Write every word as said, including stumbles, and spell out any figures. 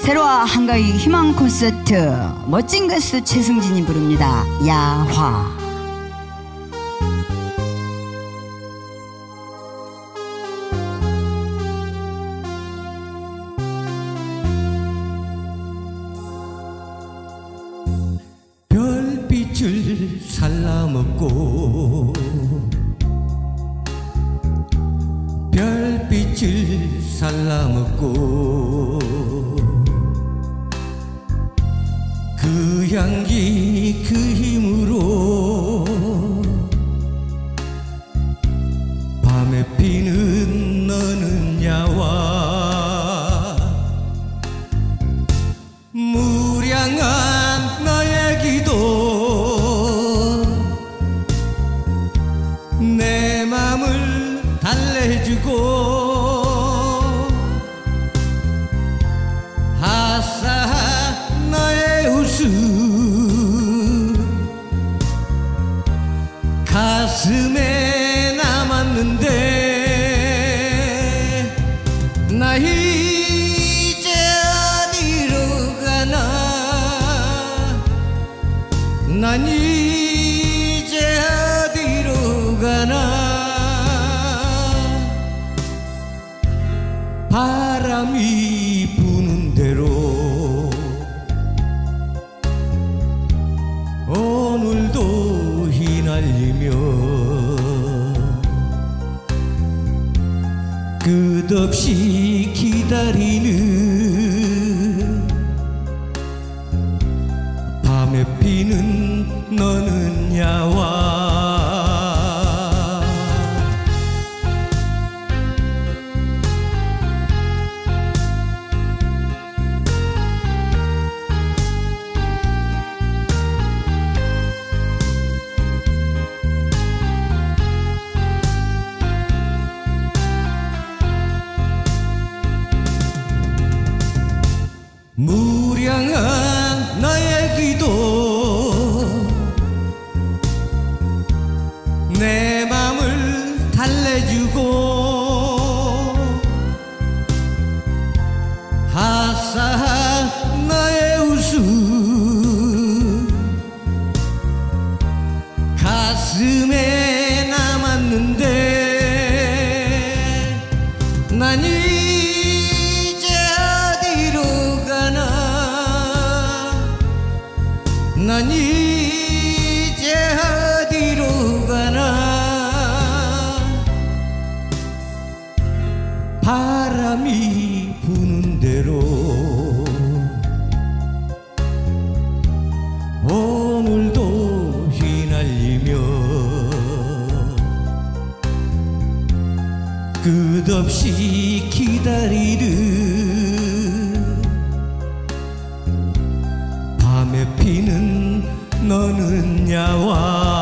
세로와 한가위 희망 콘서트, 멋진 가수 최승진이 부릅니다. 야화. 별빛을 살라먹고 별빛을 살라먹고 그 향기 그 힘으로 밤에 피는 너는 야와 무량한 너의 기도 내 맘을 달래주고 아싸 너의 웃음 가슴에 남았는데 나 이제 어디로 가나 난 이제 어디로 가나 바람이 부는 대로 오늘도 휘날리며 끝없이 기다리는 밤에 피는 너는 야와 무량한 나의 기도 내 맘을 달래주고 아싸 너의 웃음 가슴에 남았는데 난 이제 어디로 가나 난 이제 어디로 가나 바람이 부는 대로 오늘도 휘날리며 끝없이 기다리는 밤에 피는 너는 야와